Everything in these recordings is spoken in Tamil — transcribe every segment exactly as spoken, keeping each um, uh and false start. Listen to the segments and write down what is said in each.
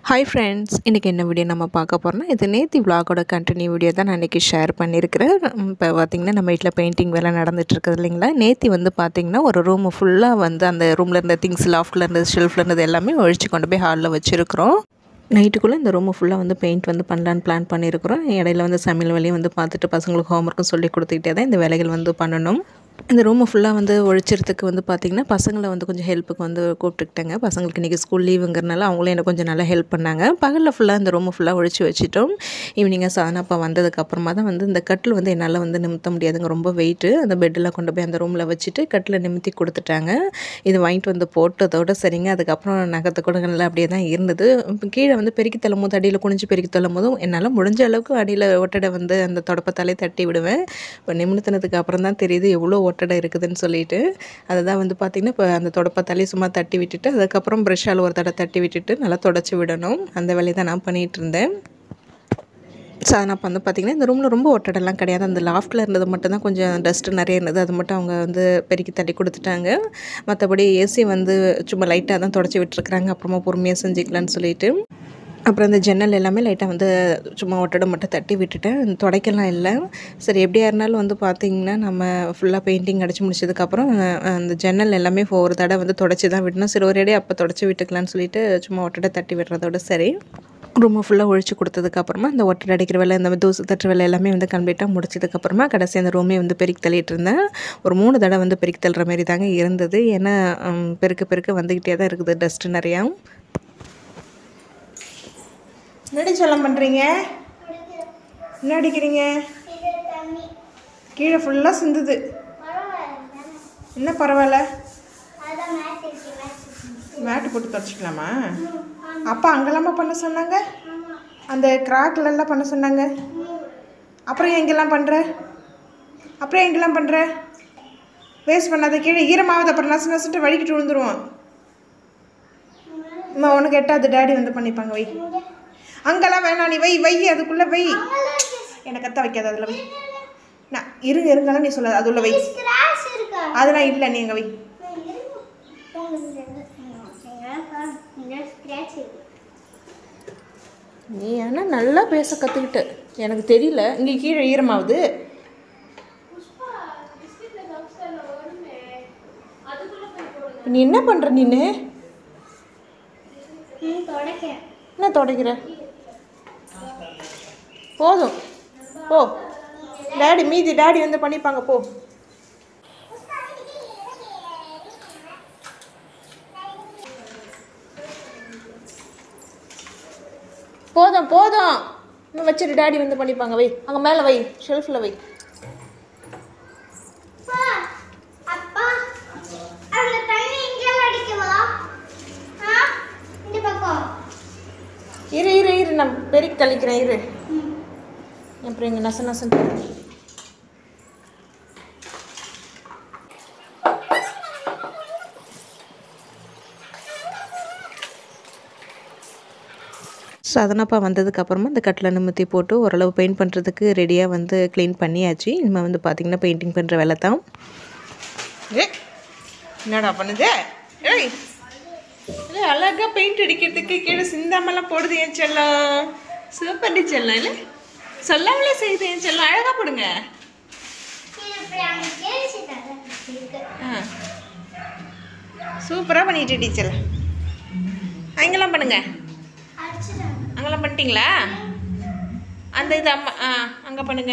Hi friends, இன்றைக்கி என்ன வீடியோ நம்ம பார்க்க போகிறோம்னா இது நேத்தி vlog-ஓட கண்டினியூ வீடியோ தான் நான் இன்றைக்கி ஷேர் பண்ணியிருக்கிறேன். இப்போ பார்த்திங்கன்னா நம்ம வீட்டில் பெயிண்டிங் வேலை நடந்துகிட்ருக்குது இல்லைங்களா. நேத்தி வந்து பார்த்திங்கன்னா ஒரு ரூமு ஃபுல்லாக வந்து அந்த ரூமில் இருந்த திங்ஸ் லாஃப்டில் இருந்தது ஷெல்ஃபில் இருந்தது எல்லாமே ஒழிச்சு கொண்டு போய் ஹாலில் வச்சுருக்கிறோம். நைட்டுக்குள்ளே இந்த ரூமு ஃபுல்லாக வந்து பெயிண்ட் வந்து பண்ணலான்னு பிளான் பண்ணியிருக்கிறோம். இடையில வந்து சமையல் வேலையும் வந்து பார்த்துட்டு பசங்களுக்கு ஹோம்ஒர்க்கும் சொல்லி கொடுத்துக்கிட்டே தான் இந்த வேலைகள் வந்து பண்ணணும். இந்த ரூமை ஃபுல்லாக வந்து ஒழிச்சிறதுக்கு வந்து பார்த்திங்கன்னா பசங்களை வந்து கொஞ்சம் ஹெல்ப்புக்கு வந்து கூப்பிட்டுக்கிட்டேங்க. பசங்களுக்கு இன்றைக்கி ஸ்கூல் லீவுங்கிறனால அவங்களும் எனக்கு கொஞ்சம் நல்லா ஹெல்ப் பண்ணாங்க. பகலில் ஃபுல்லாக இந்த ரூமை ஃபுல்லாக ஒழிச்சு வச்சுட்டோம். ஈவினிங்காக சாதனாப்பா வந்ததுக்கப்புறமா தான் வந்து இந்த கட்டில் வந்து என்னால் வந்து நிமித்த முடியாதுங்க, ரொம்ப வெயிட்டு. அந்த பெட்டெல்லாம் கொண்டு போய் அந்த ரூமில் வச்சுட்டு கட்டில் நிமித்தி கொடுத்துட்டாங்க. இது வாங்கிட்டு வந்து போட்டதோடு சரிங்க. அதுக்கப்புறம் நகத்தை கொடுங்கல அப்படியே தான் இருந்தது. இப்போ கீழே வந்து பெருக்கி தள்ளும் போது அடியில் குனிஞ்சு பெருக்கி தள்ளும் போதும் என்னால் முடிஞ்ச அளவுக்கு அடியில் ஒட்டடை வந்து அந்த தொடப்பத்தாலே தட்டி விடுவேன். இப்போ நிமித்தினதுக்கு அப்புறம் தான் தெரியுது எவ்வளோ ஒட்டடை இருக்குதுன்னு சொல்லிட்டு. அதை தான் வந்து பார்த்திங்கன்னா இப்போ அந்த தொடப்பத்தாலே சும்மா தட்டி விட்டுட்டு அதுக்கப்புறம் ப்ரெஷ்ஷால் ஒரு தடவை தட்டி விட்டுட்டு நல்லா தொடச்சி விடணும். அந்த வேலையை தான் நான் பண்ணிகிட்டு இருந்தேன். சாதனாப்பா வந்து பார்த்திங்கன்னா இந்த ரூமில் ரொம்ப ஒட்டடெல்லாம் கிடையாது. அந்த லாஃப்டில் இருந்தது மட்டும் தான் கொஞ்சம் டஸ்ட்டு நிறைய இருந்தது. அது மட்டும் அவங்க வந்து பெருக்கி தள்ளி கொடுத்துட்டாங்க. மற்றபடி ஏசி வந்து சும்மா லைட்டாக தான் தொடச்சி விட்டுருக்குறாங்க. அப்புறமா பொறுமையாக செஞ்சுக்கலான்னு சொல்லிட்டு. அப்புறம் அந்த ஜன்னல் எல்லாமே லைட்டாக வந்து சும்மா ஒட்டடை மட்டும் தட்டி விட்டுட்டேன். துடைக்கலாம் இல்லை. சரி எப்படியா இருந்தாலும் வந்து பார்த்திங்கன்னா நம்ம ஃபுல்லாக பெயிண்டிங் அடித்து முடிச்சதுக்கப்புறம் அந்த ஜன்னல் எல்லாமே ஒரு தடவை வந்து தொடச்சி தான் விடணும். சரி ஒரு இடையே அப்போ தொடச்சி விட்டுக்கலான்னு சொல்லிட்டு சும்மா ஒட்டடை தட்டி விடுறதோட சரி. ரூமை ஃபுல்லாக ஒழிச்சு கொடுத்ததுக்கப்புறமா அந்த ஒட்டடை அடிக்கிற வேலை இந்த தூசு தட்டுற வேலை எல்லாமே வந்து கம்ப்ளீட்டாக முடிச்சதுக்கப்புறமா கடைசி அந்த ரூமே வந்து பெருக்கி தள்ளிட்டு இருந்தேன். ஒரு மூணு தடவை வந்து பெருக்கி தள்ளுற மாதிரி தாங்க இருந்தது. ஏன்னா பெருக்க பெருக்க வந்துக்கிட்டே தான் இருக்குது டஸ்ட்டு நிறையா. என்னடி சொல்லம் பண்ணுறீங்க? என்ன அடிக்கிறீங்க? கீழே ஃபுல்லாக சிந்துது. என்ன பரவாயில்ல, மேட்டு போட்டு தொடச்சிக்கலாமா? அப்பா அங்கெல்லாமா பண்ண சொன்னாங்க, அந்த கிராக்லெல்லாம் பண்ண சொன்னாங்க. அப்புறம் எங்கெல்லாம் பண்ணுற? அப்புறம் எங்கெல்லாம் பண்ணுற? வேஸ்ட் பண்ணாத, கீழே ஈரமாவது அப்புறம் நசு நசுட்டு வழிக்கிட்டு விழுந்துருவோம். அம்மா உனக்கு எட்டாவது டேடி வந்து பண்ணிப்பாங்க. வை, அங்கெல்லாம் வேணாம், நீ வை வை அதுக்குள்ளே வை. எனக்கு கத்த வைக்காது, அதில் வை. நான் இருங்க இருங்கலாம் நீ சொல்லாது, அது உள்ள வை. அதெல்லாம் இல்லை, நீ எங்கே வை. நீ ஆனால் நல்லா பேச கற்றுக்கிட்ட, எனக்கு தெரியல. இங்கே கீழே ஈரமாவது. நீ என்ன பண்ணுற? நீனு என்ன துடைக்கிற? போதும் போ, டேடி மீதி டேடி வந்து பண்ணிப்பாங்க போ. போதும் போதும் இன்னும் வச்சுட்டு டேடி வந்து பண்ணிப்பாங்க. வை, அங்கே மேலே வை, ஷெல்ஃபில் வை. இரு இரு இரு நான் பெருக்கி தள்ளிக்கிறேன் இரு. அப்புறம் இங்கே நச நசன் சாதனாப்பா வந்ததுக்கப்புறமா இந்த கட்டில் நிமித்தி போட்டு ஓரளவு பெயிண்ட் பண்ணுறதுக்கு ரெடியாக வந்து க்ளீன் பண்ணியாச்சு. இனிமேல் வந்து பார்த்திங்கன்னா பெயிண்டிங் பண்ணுற வேலை தான். ஏ என்னடா பண்ணுது? ஏய் இல்லை அழகாக பெயிண்ட் அடிக்கிறதுக்கு கீழே சிந்தாமலாம் போடுது என் செல்லம். சூப்பர் டி செல்லம். இல்லை சொல்லாமலே செய்யுது என் செல்லம். அழகாக போடுங்க. ஆ சூப்பராக பண்ணிட்டு டீச்சர். அங்கெல்லாம் பண்ணுங்க. அங்கெல்லாம் பண்ணிட்டீங்களா? அந்த இது அம்மா ஆ அங்கே பண்ணுங்க.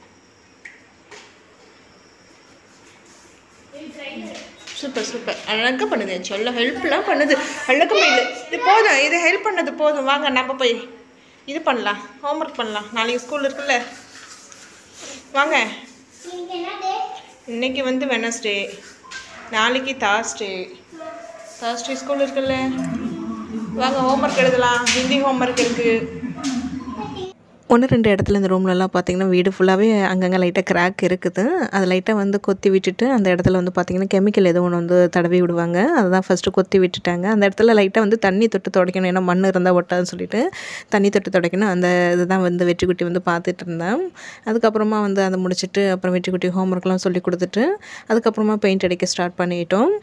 சூப்பர் சூப்பர் அழகாக பண்ணுது. சொல்ல ஹெல்ப்லாம் பண்ணுது. அழகாக இல்லை இது போதும், இது ஹெல்ப் பண்ணது போதும். வாங்க நம்ம போய் இது பண்ணலாம், ஹோம்ஒர்க் பண்ணலாம். நாளைக்கு ஸ்கூல் இருக்குல்ல, வாங்க. இன்னைக்கு வந்து வெனஸ்டே, நாளைக்கு தார்ஸ்டே. தார்ஸ்டே ஸ்கூல் இருக்குல்ல, வாங்க ஹோம்ஒர்க் எழுதலாம். ஹிந்தி ஹோம்ஒர்க் இருக்குது. ஒன்று ரெண்டு இடத்துல இந்த ரூம்லலாம் பார்த்திங்கன்னா வீடு ஃபுல்லாகவே அங்கங்கே லைட்டாக கிராக் இருக்குது. அது லைட்டாக வந்து கொத்தி விட்டுட்டு அந்த இடத்துல வந்து பார்த்திங்கன்னா கெமிக்கல் எதுவும் ஒன்று வந்து தடவி விடுவாங்க. அதை தான் ஃபஸ்ட்டு கொத்தி விட்டுட்டாங்க. அந்த இடத்துல லைட்டாக வந்து தண்ணி தொட்டு துடைக்கணும், ஏன்னா மண் இருந்தால் ஒட்டாதுன்னு சொல்லிட்டு தண்ணி தொட்டு துடைக்கணும். அந்த இதுதான் வந்து வெற்றிக்குட்டி வந்து பார்த்துட்டு இருந்தேன். அதுக்கப்புறமா வந்து அதை முடிச்சுட்டு அப்புறம் வெற்றிக்குட்டி ஹோம்ஒர்க்லாம் சொல்லி கொடுத்துட்டு அதுக்கப்புறமா பெயிண்ட் அடிக்க ஸ்டார்ட் பண்ணிட்டோம்.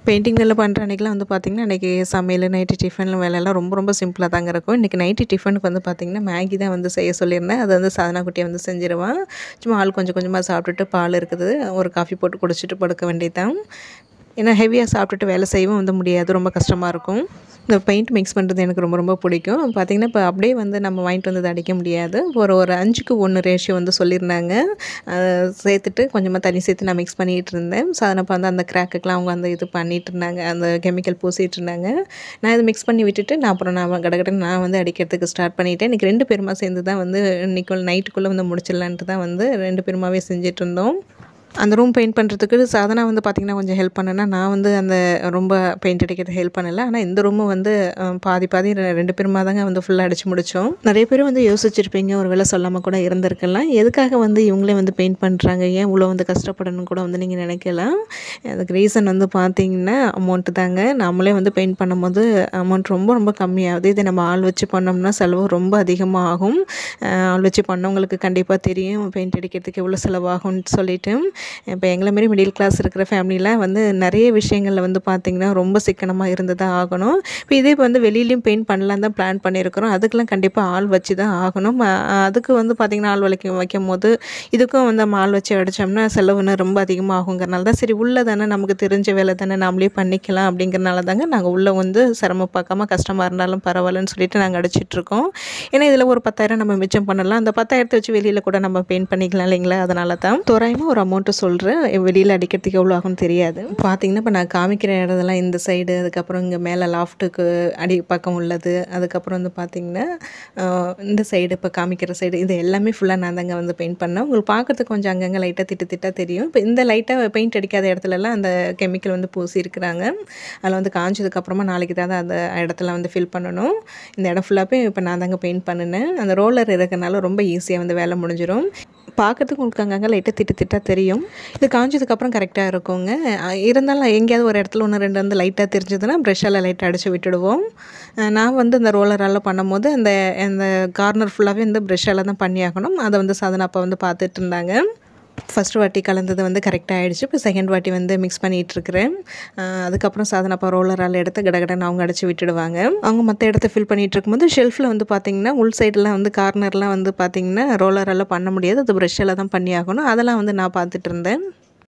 பெயிண்டிங் வேலை பண்ணுற அன்றைக்கெலாம் வந்து பார்த்திங்கன்னா அன்றைக்கி சமையல் நைட்டு டிஃபன் வேலையெல்லாம் ரொம்ப ரொம்ப சிம்பிளாக தாங்க இருக்கும். இன்றைக்கி நைட்டு டிஃபனுக்கு வந்து பார்த்திங்கன்னா மேகி தான் வந்து செய்ய சொல்லியிருந்தேன். அது வந்து சாதனா குட்டியை வந்து செஞ்சிருவான். சும்மா ஆள் கொஞ்சம் கொஞ்சமாக சாப்பிட்டுட்டு பால் இருக்குது ஒரு காஃபி போட்டு குடிச்சிட்டு படுக்க வேண்டியது தான். ஏன்னா ஹெவியாக சாப்பிட்டுட்டு வேலை செய்யவும் வந்து முடியாது, ரொம்ப கஷ்டமாக இருக்கும். இந்த பெயிண்ட் மிக்ஸ் பண்ணுறது எனக்கு ரொம்ப ரொம்ப பிடிக்கும். பார்த்திங்கன்னா இப்போ அப்படியே வந்து நம்ம வாங்கிட்டு வந்து அடிக்க முடியாது. ஒரு ஒரு அஞ்சுக்கு ஒன்று ரேஷியோ வந்து சொல்லியிருந்தாங்க. சேர்த்துட்டு கொஞ்சமாக தண்ணி சேர்த்து நான் மிக்ஸ் பண்ணிகிட்டு இருந்தேன். சாதனப்போ வந்து அந்த கிராக்குக்கெலாம் அவங்க அந்த இது பண்ணிகிட்டு இருந்தாங்க, அந்த கெமிக்கல் பூசிகிட்டு இருந்தாங்க. நான் இதை மிக்ஸ் பண்ணி விட்டுட்டு நான் அப்புறம் நான் கடகடன்னு நான் வந்து அடிக்கிறதுக்கு ஸ்டார்ட் பண்ணிவிட்டேன். இன்றைக்கி ரெண்டு பேருமா சேர்ந்து தான் வந்து இன்றைக்குள்ள நைட்டுக்குள்ளே வந்து முடிச்சிடலான்ட்டு தான் வந்து ரெண்டு பேருமாவே செஞ்சுட்டு இருந்தோம். அந்த ரூம் பெயிண்ட் பண்ணுறதுக்கு சாதனா வந்து பார்த்திங்கன்னா கொஞ்சம் ஹெல்ப் பண்ணேன்னா, நான் வந்து அந்த ரொம்ப பெயிண்ட் அடிக்கிறது ஹெல்ப் பண்ணலை. ஆனால் இந்த ரூமும் வந்து பாதி பாதி ரெண்டு பேருமா தாங்க வந்து ஃபுல்லாக அடித்து முடித்தோம். நிறைய பேர் வந்து யோசிச்சிருப்பீங்க, ஒரு வேளை சொல்லாமல் கூட இருந்திருக்கலாம், எதுக்காக வந்து இவங்களே வந்து பெயிண்ட் பண்ணுறாங்க, ஏன் இவ்வளோ வந்து கஷ்டப்படணும்னு கூட வந்து நீங்கள் நினைக்கலாம். அதுக்கு ரீசன் வந்து பார்த்திங்கன்னா அமௌண்ட்டு தாங்க. நம்மளே வந்து பெயிண்ட் பண்ணும்போது அமௌண்ட் ரொம்ப ரொம்ப கம்மியாகுது. இதை நம்ம ஆள் வச்சு பண்ணோம்னா செலவு ரொம்ப அதிகமாக ஆகும். ஆள் வச்சு பண்ணவங்களுக்கு கண்டிப்பாக தெரியும் பெயிண்ட் அடிக்கிறதுக்கு எவ்வளோ செலவாகும்னு சொல்லிவிட்டு. இப்போ எங்களை மாரி மிடில் கிளாஸ் இருக்கிற ஃபேமிலியில் வந்து நிறைய விஷயங்களில் வந்து பார்த்திங்கன்னா ரொம்ப சிக்கனமாக இருந்து தான் ஆகணும். இப்போ இதே இப்போ வந்து வெளியிலையும் பெயிண்ட் பண்ணலாம் தான் பிளான் பண்ணியிருக்கிறோம். அதுக்கெலாம் கண்டிப்பாக ஆள் வச்சு தான் ஆகணும். அதுக்கு வந்து பார்த்திங்கன்னா ஆள் வலிக்க வைக்கும் போது இதுக்கும் வந்து நம்ம ஆள் வச்சு அடித்தோம்னா செலவுன்னு ரொம்ப அதிகமாக ஆகுங்கிறனால தான் சரி உள்ளே தானே நமக்கு தெரிஞ்ச வேலை தானே நாமளே பண்ணிக்கலாம் அப்படிங்கிறனால தாங்க நாங்கள் உள்ளே வந்து சிரமம் பார்க்காம கஷ்டமாக இருந்தாலும் பரவாயில்லன்னு சொல்லிட்டு நாங்கள் அடிச்சிட்ருக்கோம். ஏன்னா இதில் ஒரு பத்தாயிரம் நம்ம மிச்சம் பண்ணலாம். அந்த பத்தாயிரத்தை வச்சு வெளியில் கூட நம்ம பெயிண்ட் பண்ணிக்கலாம் இல்லைங்களா? அதனால தான் தோராயமாக ஒரு அமௌண்ட்டு சொல்கிறேன். வெளியில் அடிக்கிறதுக்கு எவ்வளோ ஆகும்னு தெரியாது. பார்த்திங்கன்னா இப்போ நான் காமிக்கிற இடத்தெல்லாம் இந்த சைடு, அதுக்கப்புறம் இங்கே மேலே லாஃப்ட்டுக்கு அடி பக்கம் உள்ளது, அதுக்கப்புறம் வந்து பார்த்திங்கன்னா இந்த சைடு இப்போ காமிக்கிற சைடு, இது எல்லாமே ஃபுல்லாக நான் தாங்க வந்து பெயிண்ட் பண்ணேன். உங்களுக்கு பார்க்குறதுக்கு கொஞ்சம் அங்கங்கே லைட்டாக திட்டு திட்டாக தெரியும். இப்போ இந்த லைட்டாக பெயிண்ட் அடிக்காத இடத்துலலாம் அந்த கெமிக்கல் வந்து பூசி இருக்கிறாங்க. அதில் வந்து காஞ்சதுக்கப்புறமா நாளைக்கு தான் அந்த இடத்துல வந்து ஃபில் பண்ணணும். இந்த இடம் ஃபுல்லாகவே இப்போ நான் தாங்க பெயிண்ட் பண்ணினேன். அந்த ரோலர் இருக்கிறனால ரொம்ப ஈஸியாக வந்து வேலை முடிஞ்சிடும். பார்க்கறதுக்கு உங்களுக்கு அங்கங்கே லைட்டாக திட்டு திட்டாக தெரியும். இது காஞ்சதுக்கப்புறம் கரெக்டாக இருக்குங்க. இருந்தாலும் எங்கேயாவது ஒரு இடத்துல ஒன்று ரெண்டு வந்து லைட்டாக தெரிஞ்சதுன்னா ப்ரெஷ்ஷால் லைட்டாக அடித்து விட்டுடுவோம். நான் வந்து இந்த ரோலரால் பண்ணும்போது அந்த அந்த கார்னர் ஃபுல்லாகவே வந்து ப்ரெஷ்ஷால் தான் பண்ணியாகணும். அதை வந்து சாதனா அப்போ வந்து பார்த்துட்டு இருந்தாங்க. ஃபஸ்ட்டு வாட்டி கலந்தது வந்து கரெக்டாக ஆகிடுச்சு. இப்போ செகண்ட் வாட்டி வந்து மிக்ஸ் பண்ணிகிட்ருக்கிறேன். அதுக்கப்புறம் சாதனப்பா ரோலரால் எடுத்து கடகடன்னு அவங்க அடித்து விட்டுடுவாங்க. அவங்க மற்ற இடத்த ஃபில் பண்ணிகிட்டு இருக்கும்போது ஷெல்ஃபில் வந்து பார்த்திங்கன்னா உள் சைடெலாம் வந்து கார்னர்லாம் வந்து பார்த்திங்கன்னா ரோலரால் பண்ண முடியாது, அது ப்ரெஷ்ஷால் தான் பண்ணி ஆகணும். அதெல்லாம் வந்து நான் பார்த்துட்டு இருந்தேன்.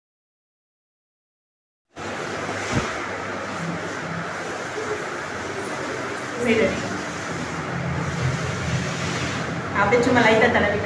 அப்படியே சும்மா லைட்டாக தடவிட்டு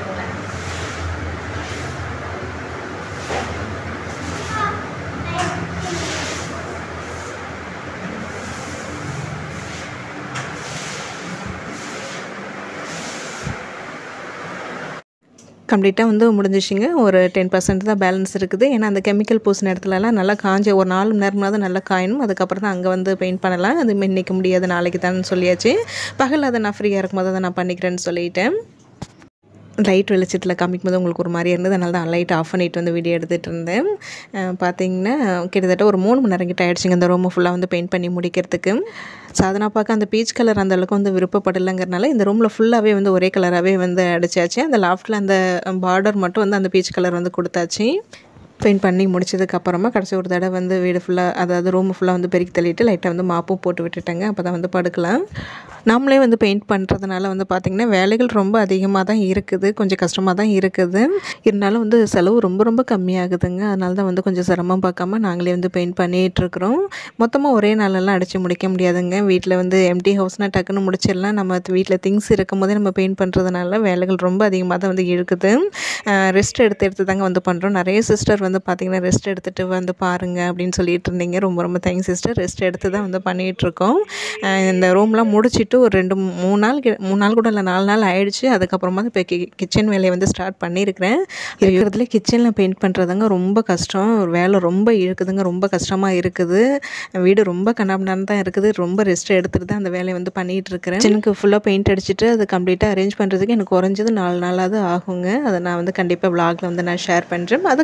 கம்ப்ளீட்டாக வந்து முடிஞ்சிச்சிங்க. ஒரு டென் பர்சன்ட் தான் பேலன்ஸ் இருக்குது. ஏன்னா அந்த கெமிக்கல் பூசின இடத்துலலாம் நல்லா காஞ்ச ஒரு நாலு மணி நேரமாவது நல்லா காயணும். அதுக்கப்புறம் தான் அங்கே வந்து பெயிண்ட் பண்ணலாம். அது இன்றைக்கி முடியாது, நாளைக்கு தான் சொல்லியாச்சு. பகல் அதை நான் ஃப்ரீயாக இருக்கும்போது அதை நான் பண்ணிக்கிறேன்னு சொல்லிட்டேன். லைட் வெளிச்சத்தில் காமிக்கும்போது உங்களுக்கு ஒரு மாதிரியாக இருந்தது, அதனால தான் லைட் ஆஃப் பண்ணிவிட்டு வந்து வீடியோ எடுத்துகிட்டு இருந்தேன். பார்த்திங்கன்னா கிட்டத்தட்ட ஒரு மூணு மணி நேரம் கிட்ட ஆகிடுச்சிங்க அந்த ரூமை ஃபுல்லாக வந்து பெயிண்ட் பண்ணி முடிக்கிறதுக்கு. சாதனா பார்க்க அந்த பீச் கலர் அந்த அளவுக்கு வந்து விருப்பப்படலைங்கிறனால இந்த ரூமில் ஃபுல்லாகவே வந்து ஒரே கலராகவே வந்து அடித்தாச்சு. அந்த லாஃப்ட்டில் அந்த பார்டர் மட்டும் வந்து அந்த பீச் கலர் வந்து கொடுத்தாச்சு. பெயிண்ட் பண்ணி முடிச்சதுக்கப்புறமா கடைசி ஒரு தடவை வந்து வீடு ஃபுல்லாக, அதாவது ரூம் ஃபுல்லாக வந்து பெருக்கி தள்ளிட்டு லைட்டாக வந்து மாப்பும் போட்டு விட்டுட்டேங்க. அப்போ தான் வந்து படுக்கலாம். நாமளே வந்து பெயிண்ட் பண்ணுறதுனால வந்து பார்த்திங்கன்னா வேலைகள் ரொம்ப அதிகமாக தான் இருக்குது, கொஞ்சம் கஷ்டமாக தான் இருக்குது. இருந்தாலும் வந்து செலவு ரொம்ப ரொம்ப கம்மியாகுதுங்க. அதனால தான் வந்து கொஞ்சம் சிரமம் பார்க்காம நாங்களே வந்து பெயிண்ட் பண்ணிகிட்ருக்குறோம். மொத்தமாக ஒரே நாளெல்லாம் அடித்து முடிக்க முடியாதுங்க. வீட்டில் வந்து எம்டி ஹவுஸ்னால் டக்குன்னு முடிச்சிடலாம். நம்ம வீட்டில் திங்ஸ் இருக்கும் போதே நம்ம பெயிண்ட் பண்ணுறதுனால வேலைகள் ரொம்ப அதிகமாக தான் வந்து இழுக்குது. ரெஸ்ட் எடுத்து எடுத்து தாங்க வந்து பண்ணுறோம். நிறைய சிஸ்டர் வந்து பார்த்திங்கன்னா ரெஸ்ட் எடுத்துகிட்டு வந்து பாருங்கள் அப்படின்னு சொல்லிட்டு இருந்தீங்க. ரொம்ப ரொம்ப தேங்க்ஸ் சிஸ்டர். ரெஸ்ட் எடுத்து தான் வந்து பண்ணிகிட்ருக்கோம். இந்த ரூம்லாம் முடிச்சுட்டு ஒரு ரெண்டு மூணு நாள் மூணு நாள் கூட இல்லை நாலு நாள் ஆகிடுச்சு. அதுக்கப்புறமா இப்போ கி கிச்சன் வேலையை வந்து ஸ்டார்ட் பண்ணியிருக்கிறேன். இருக்கிறதுல கிச்சனில் பெயிண்ட் பண்ணுறதுங்க ரொம்ப கஷ்டம். வேலை ரொம்ப இழுக்குதுங்க, ரொம்ப கஷ்டமாக இருக்குது. வீடு ரொம்ப கண்ணாபின்னான்னு தான் இருக்குது. ரொம்ப ரெஸ்ட் எடுத்துகிட்டு தான் அந்த வேலையை வந்து பண்ணிகிட்டு இருக்கிறேன். கிச்சனுக்கு ஃபுல்லாக பெயிண்ட் அடிச்சுட்டு அது கம்ப்ளீட்டாக அரேஞ்ச் பண்ணுறதுக்கு எனக்கு குறைஞ்சது நாலு நாளாவது ஆகுங்க. அதை நான் வந்து கண்டிப்பாக விலாகில் வந்து நான் ஷேர் பண்ணுறேன். அதுக்கப்புறமா கடை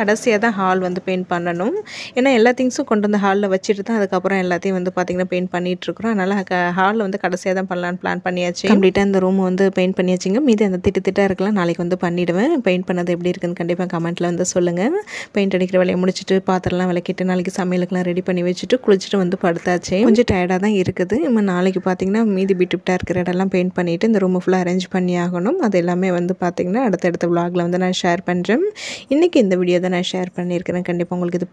கடைசியாக தான் ஹால் வந்து பெயிண்ட் பண்ணணும். ஏன்னா எல்லா திங்ஸும் கொண்டு வந்து ஹாலில் வச்சுட்டு தான் அதுக்கப்புறம் எல்லாத்தையும் வந்து பார்த்திங்கன்னா பெயிண்ட் பண்ணிகிட்ருக்குறோம். அதனால் க ஹாலில் வந்து கடைசியாக தான் பண்ணலான்னு பிளான் பண்ணியாச்சு. கம்ப்ளீட்டாக இந்த ரூம் வந்து பெயிண்ட் பண்ணியாச்சுங்க. மீதி அந்த திட்டு திட்டாக இருக்கலாம் நாளைக்கு வந்து பண்ணிவிடுவேன். பெயிண்ட் பண்ணது எப்படி இருக்குன்னு கண்டிப்பாக கமெண்ட்டில் வந்து சொல்லுங்கள். பெயிண்ட் அடிக்கிற வேலையை முடிச்சுட்டு பாத்திரம்லாம் விளக்கிட்டு நாளைக்கு சமையலுக்குலாம் ரெடி பண்ணி வச்சுட்டு குளிச்சுட்டு வந்து படுத்தாச்சு. கொஞ்சம் டயர்டாக தான் இருக்குது. நம்ம நாளைக்கு பார்த்திங்கன்னா மீதி பிட்டு பிட்டாக இருக்கிற இடம்லாம் பெயிண்ட் பண்ணிவிட்டு இந்த ரூமை ஃபுல்லாக அரேஞ்ச் பண்ணி ஆகணும். அது எல்லாமே வந்து பார்த்திங்கன்னா அடுத்தடுத்த விலாகில் வந்து நான் ஷேர் பண்ணுறேன். இன்றைக்கி இந்த வீடியோ தான் நான் ஷேர் பண்ணியிருக்கிறேன். கண்டிப்பாக உங்களுக்கு இது